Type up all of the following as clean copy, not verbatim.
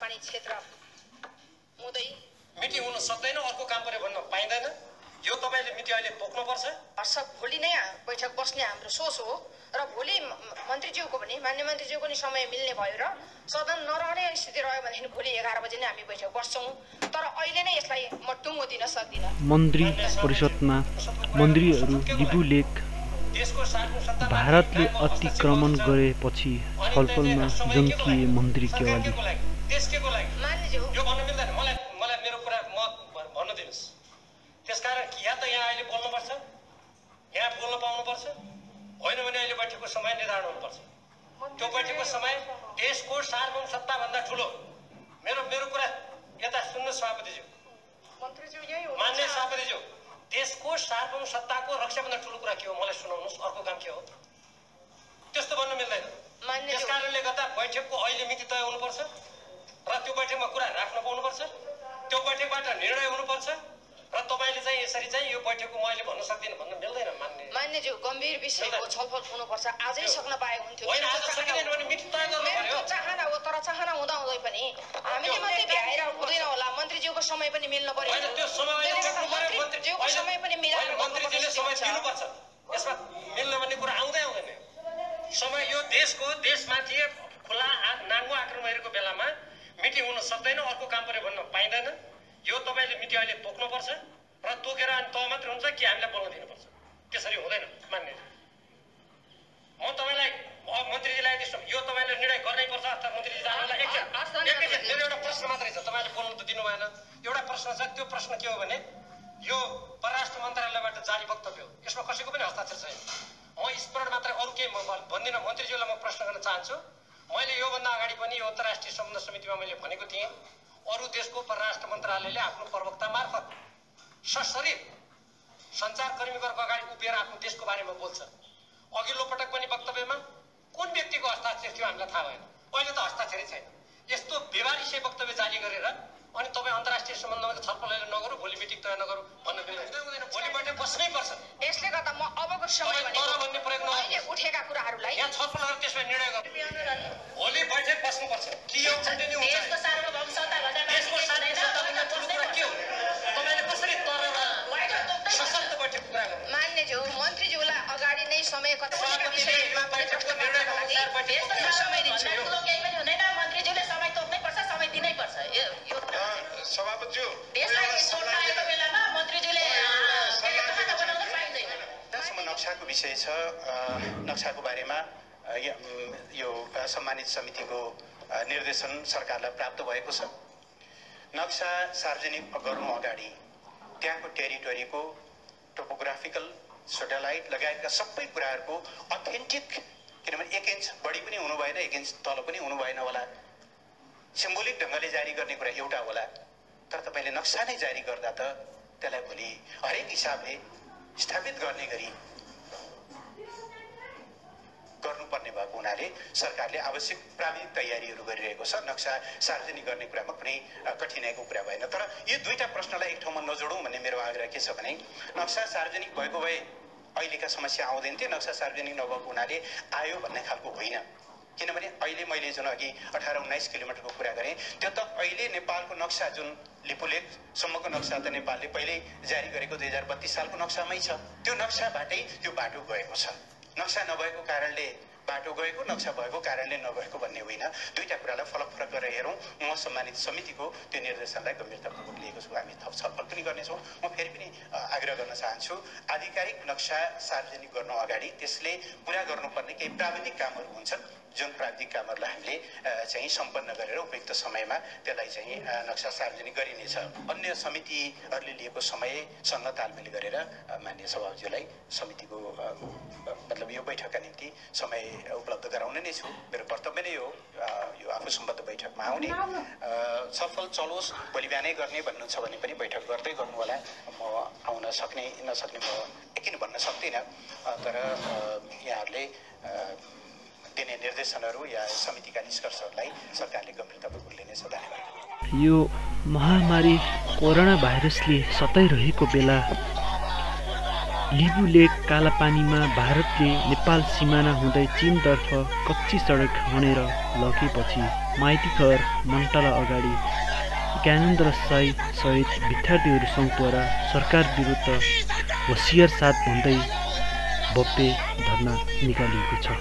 पानी क्षेत्र हुँदै मिटिङ हुन सक्दैन, अर्को काम गरे भन्न पाइँदैन। यो तपाईले मिटिङ अहिले तोक्नुपर्छ। हर्ष भोलि नै बैठक बस्ने हाम्रो सोच हो र भोलि मन्त्रीज्यूको पनि मान्य मन्त्रीज्यूको नि समय मिल्ने भयो र सदन नरहने स्थिति रह्यो भनेदेखि भोलि 11 बजे नै हामी बैठक बस्छौँ। तर अहिले नै यसलाई म टुङ्गो दिन सक्दिनँ। मन्त्री परिषदमा मन्त्रीहरू लिपुलेख भारतले अतिक्रमण गरेपछि छलफलमा जन्किए मन्त्री केवाली। देशको लागि मान्यज्यू यो भन्न मिल्दैन। मलाई मेरो कुरा म भन्न दिनुस्। त्यसकारण या त यहाँ अहिले बोल्नुपर्छ, यहाँ बोल्न पाउनुपर्छ, होइन भने अहिले बैठकको समय निर्धारण हुनुपर्छ। त्यो बैठकको समय देशको सार्वभौम सत्ता भन्दा ठुलो। मेरो कुरा यता सुन्नु सभापतिज्यू, मान्य सभापतिज्यू, देशको सार्वभौम सत्ताको रक्षाभन्दा ठुलो कुरा के हो मलाई सुनाउनुहोस्। अर्को काम के हो त्यस्तो भन्नु मिल्दैन। त्यस कारणले गर्दा बैठकको अहिले मिति तय हुनुपर्छ र त्यो बैठकमा कुरा राख्न पाउनुपर्छ। त्यो बैठकबाट निर्णय हुनुपर्छ र तपाईले चाहिँ यसरी चाहिँ यो बैठकको म अहिले भन्न सक्दिनँ भन्न मिल्दैन। मान्यज्यू गम्भीर विषयको छलफल हुनुपर्छ। आजै सक्न पाए हुन्थ्यो। होइन आज सकिँदैन भने मिति तय गर्नु पर्यो। चाहना हो, तर चाहना हुँदै पनि हामीले मात्रै भ्याएर हुँदैन होला। मन्त्रीज्यूको समय पनि मिल्न पर्यो। होइन त्यो समय मन्त्रीज्यूको समय पनि मिलाएर मन्त्रीज्यूले समय दिनुपर्छ। यसमा मिल्न भन्ने कुरा आउँदैन। समय यो देशमाथि खुला नाङ्गो आक्रमण गरेको बेलामा मिटिङ हुन सक्दैन, अर्को काम परे भन्न पाइँदैन। यो तपाईले मिटिङ अहिले तोक्नुपर्छ र तोकेर अनि तब मात्र हुन्छ कि हामीलाई बोल्न दिनुपर्छ। त्यसरी हुँदैन मान्य। म तपाईलाई मन्त्रीजीलाई यो तपाईले निर्णय गर्नै पर्छ। अर्थात् मन्त्रीजी जानुलाई एकैछिन मेरो एउटा प्रश्न मात्रै छ। तपाईले बोल्न त दिनु भएन। एउटा प्रश्न छ। त्यो प्रश्न के हो भने यो परराष्ट्र मन्त्रालयबाट जारी वक्तव्य हो। यसमा कसैको पनि हस्ताक्षर छैन। म स्मरण मात्र अरू केही भन्दिनँ। मन्त्रीज्यूलाई म प्रश्न गर्न चाहन्छु। मैले योभन्दा अगाडि पनि यो अन्तर्राष्ट्रिय सम्बन्ध समितिमा मैले भनेको थिएँ, अरू देशको परराष्ट्र मन्त्रालयले आफ्नो प्रवक्ता मार्फत सशरीर सञ्चारकर्मीहरूको अगाडि उभिएर आफ्नो देशको बारेमा बोल्छ। अघिल्लो पटक पनि वक्तव्यमा कुन व्यक्तिको हस्ताक्षर थियो हामीलाई थाहा भएन। अहिले त हस्ताक्षरै छैन। यस्तो बेवारिसे वक्तव्य जारी गरेर अनि तपाईँ अन्तर्राष्ट्रिय सम्बन्धमा छलफल नगरौँ, भोलि मिटिङ तय नगरौँ भन्नु मिल्दैन। भोलि बैठक बस्नै पर्छ। यसले गर्दा म अबको समय भन्ने प्रयोग अहिले उठेका कुराहरूलाई यहाँ छलफल गरेर त्यसमा निर्णय गर्नु। भोलि बैठक बस्नुपर्छ। के यो कन्टिन्यू हुन्छ? देशको सार्वभौम सत्ता भन्दा देशको सार्वभौम सत्ता के हो? तपाईले कसरी तर सशक्त बैठक कुरा गर्नु? मान्यज्यू मन्त्रीज्यूलाई अगाडि नै समय कति विषयमा बैठकको निर्णय अनुसार बैठक समय दिन्छ। केही पनि हुँदैन। मन्त्रीज्यूले समय तोक्नै पर्छ, समय दिनै पर्छ। यो सभापतिज्यू देशलाई तोक्नको बेलामा मन्त्रीज्यूले बनाउन पाइँदैन। नक्साको विषय छ। नक्साको बारेमा यो सम्मानित समितिको निर्देशन सरकारलाई प्राप्त भएको छ। नक्सा सार्वजनिक गर्नु अगाडि त्यहाँको टेरिटोरीको टोपोग्राफिकल सेटेलाइट लगायतका सबै कुराहरूको अथेन्टिक, किनभने 1 इन्च बढी पनि हुनु भएन, 1 इन्च तल पनि हुनु भएन होला। सिम्बोलिक ढङ्गले जारी गर्ने कुरा एउटा होला, तर तपाईँले नक्सा नै जारी गर्दा त त्यसलाई भोलि हरेक हिसाबले स्थापित गर्ने गरी गर्नुपर्ने भएको हुनाले सरकारले आवश्यक प्राविधिक तयारीहरू गरिरहेको छ। नक्सा सार्वजनिक गर्ने कुरामा कुनै कठिनाइको कुरा भएन। तर यो दुईटा प्रश्नलाई एक ठाउँमा नजोडौँ भन्ने मेरो आग्रह के छ भने नक्सा सार्वजनिक भएको भए अहिलेका समस्या आउँदैन थिए। नक्सा सार्वजनिक नभएको हुनाले आयो भन्ने खालको होइन। किनभने अहिले मैले जुन अघि 18-19 किलोमिटरको कुरा गरेँ, त्यो त अहिले नेपालको नक्सा जुन लिपुलेखसम्मको नक्सा त नेपालले पहिल्यै जारी गरेको 2032 सालको नक्सामै छ। त्यो नक्साबाटै त्यो बाटो गएको छ। नक्सा नभएको कारणले बाटो गएको, नक्सा भएको कारणले नभएको भन्ने होइन। दुईटा कुरालाई फरक गरेर हेरौँ। म सम्मानित समितिको त्यो निर्देशनलाई गम्भीरतापूर्वक लिएको छु। हामी थप छलफल पनि गर्नेछौँ। म फेरि पनि आग्रह गर्न चाहन्छु, आधिकारिक नक्सा सार्वजनिक गर्नु अगाडि त्यसले पुरा गर्नुपर्ने केही प्राविधिक कामहरू हुन्छन्, जुन प्राविधिक कामहरूलाई हामीले चाहिँ सम्पन्न गरेर उपयुक्त समयमा त्यसलाई चाहिँ नक्सा सार्वजनिक गरिनेछ। अन्य समितिहरूले लिएको समयसँग तालमेल गरेर माननीय सभापतिज्यूलाई समितिको मतलब यो बैठकका निम्ति समय उपलब्ध गराउने नै छु। मेरो कर्तव्य नै हो यो आफू सम्बद्ध बैठकमा आउने। छलफल चलोस्, भोलि बिहानै गर्ने भन्नुहुन्छ भने पनि बैठक गर्दै गर्नु होला। म आउन सक्ने नसक्ने म एकिन भन्न सक्दिनँ, तर यहाँहरूले दिने निर्देशनहरू या समितिका निष्कर्षहरूलाई सरकारले गम्भीरतापूर्वक लिनेछ। धन्यवाद। यो महामारी कोरोना भाइरसले सताइरहेको बेला लिबु लेक कालापानीमा भारतले नेपाल सिमाना हुँदै चीनतर्फ कच्ची सडक खनेर लगेपछि माइतीघर मन्टला अगाडि ज्ञानेन्द्र साई सहित विद्यार्थीहरू सङ्घद्वारा सरकार विरुद्ध होसियार साथ भन्दै भव्य धरना निकालिएको छ।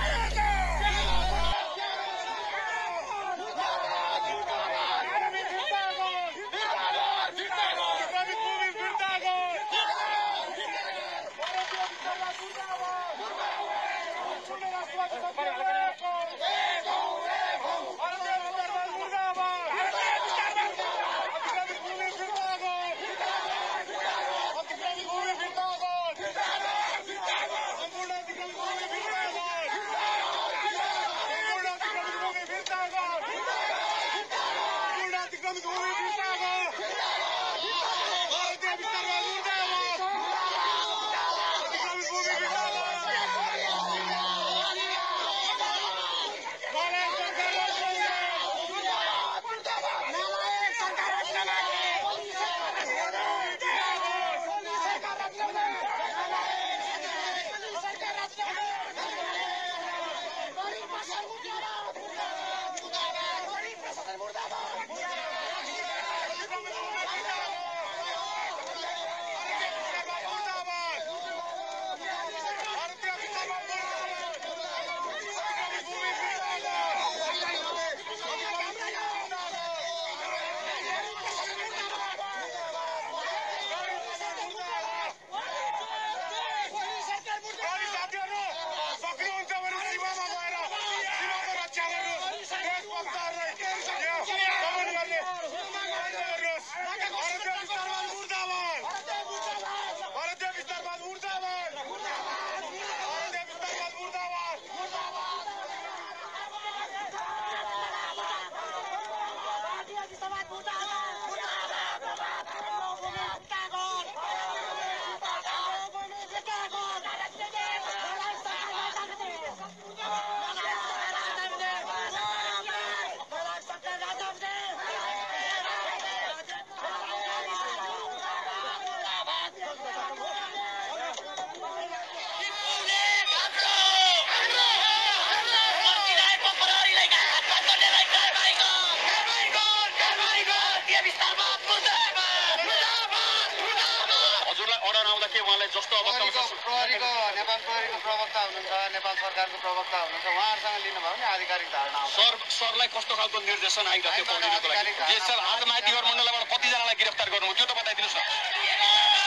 नेपाल प्रहरीको प्रवक्ता हुनुहुन्छ, नेपाल सरकारको प्रवक्ता हुनुहुन्छ, उहाँहरूसँग लिनुभयो भने आधिकारिक धारणा आउँछ। सरलाई कस्तो खालको निर्देशन आइरहेको थियो पौडिनको लागि? आज माइतीघर मण्डलबाट कतिजनालाई गिरफ्तार गर्नुभयो त्यो त बताइदिनुहोस् न।